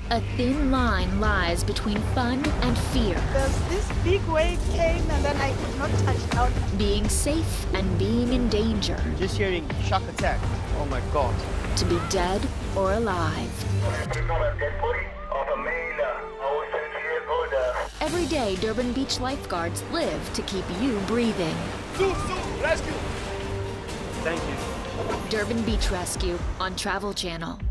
A thin line lies between fun and fear. This big wave came and then I could not touch down. Being safe and being in danger. Just hearing shock attack. Oh my God. To be dead or alive. Every day, Durban Beach lifeguards live to keep you breathing. Rescue! Thank you. Durban Beach Rescue on Travel Channel.